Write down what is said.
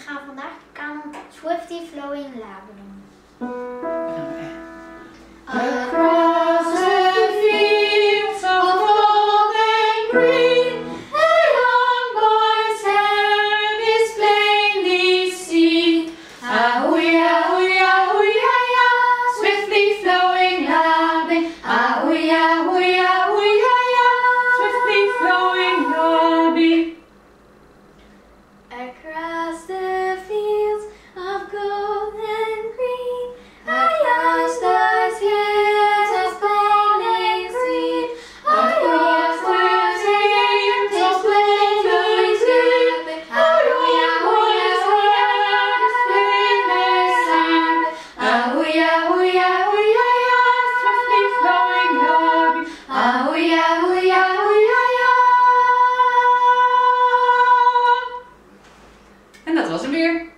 gaan vandaag de canon Swiftly Flowing Labe doen. Across the fields of gold and green, a young boy's hair is plainly seen. Ahuya, huya, huyaya, swiftly flowing Labe. Ahuya, huya, huyaya, swiftly flowing Labe. Across the fields of gold and green, a young star's hair is plainly seen. A young star's hair is plainly seen. A young boy's hair is plainly seen. Ahuya, huya, huyaya, swiftly flowing Labe. Ahuya, huya, huyaya. En dat was hem weer.